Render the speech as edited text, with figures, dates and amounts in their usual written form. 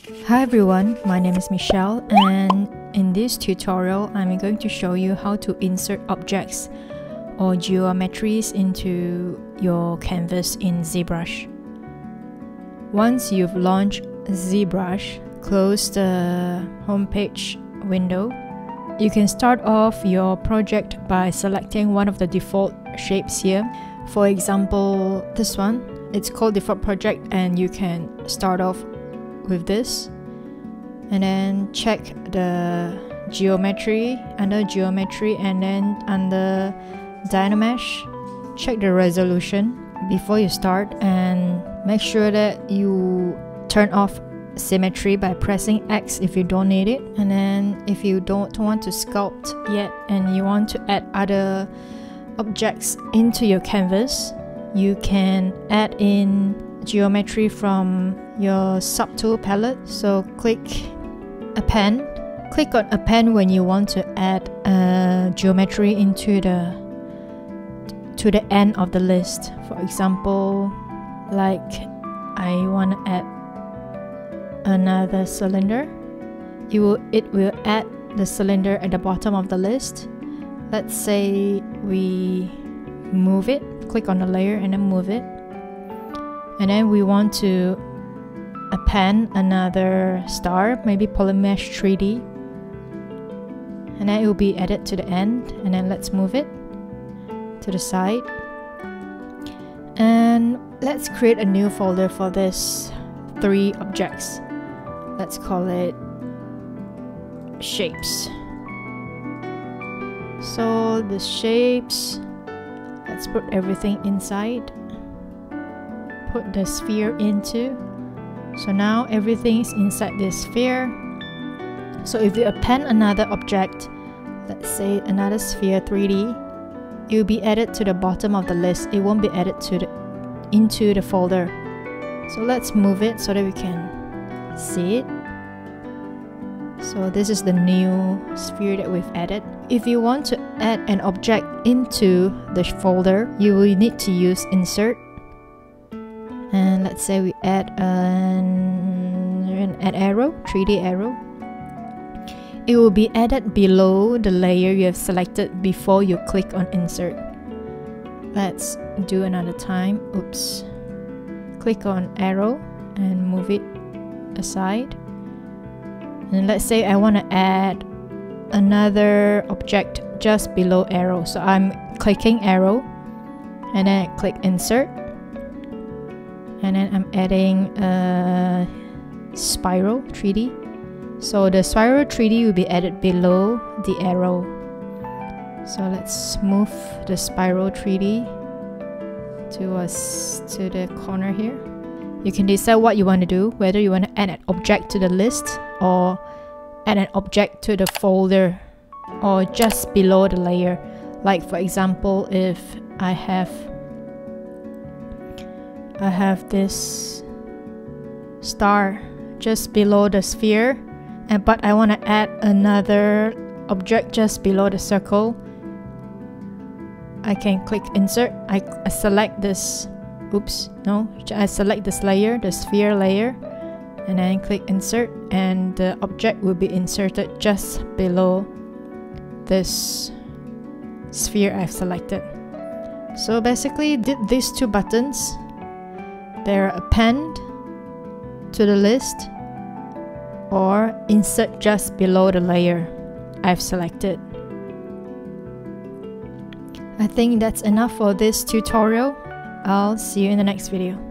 Hi everyone, my name is Michelle, and in this tutorial I'm going to show you how to insert objects or geometries into your canvas in ZBrush. Once you've launched ZBrush, close the homepage window. You can start off your project by selecting one of the default shapes here. For example, this one, it's called default project, and you can start off with this and then check the geometry, under geometry, and then under Dynamesh check the resolution before you start, and make sure that you turn off symmetry by pressing X if you don't need it. And then if you don't want to sculpt yet and you want to add other objects into your canvas, you can add in geometry from your subtool palette. So click append. Click on append when you want to add a geometry into the end of the list. For example, like I want to add another cylinder. It will add the cylinder at the bottom of the list. Let's say we move it. Click on the layer and then move it. And then we want to append another star, maybe Polymesh 3D, and then it will be added to the end. And then let's move it to the side, and let's create a new folder for this 3 objects. Let's call it shapes. So the shapes, let's put everything inside. Put the sphere into. So now everything is inside this sphere. So if you append another object, let's say another sphere 3D, it will be added to the bottom of the list. It won't be added into the folder. So let's move it so that we can see it. So this is the new sphere that we've added. If you want to add an object into the folder, you will need to use insert. And let's say we add an arrow, 3D arrow. It will be added below the layer you have selected before you click on insert. Let's do another time. Oops. Click on arrow and move it aside. And let's say I want to add another object just below arrow. So I'm clicking arrow and then I click insert. And then I'm adding a spiral 3D. So the spiral 3D will be added below the arrow. So let's move the spiral 3D to the corner here. You can decide what you want to do, whether you want to add an object to the list or add an object to the folder or just below the layer. Like for example, if I have this star just below the sphere, but I want to add another object just below the circle, I can click insert. I select this, I select this layer, the sphere layer, and then click insert, and the object will be inserted just below this sphere I've selected. So basically did these 2 buttons. They're append to the list or insert just below the layer I've selected. I think that's enough for this tutorial. I'll see you in the next video.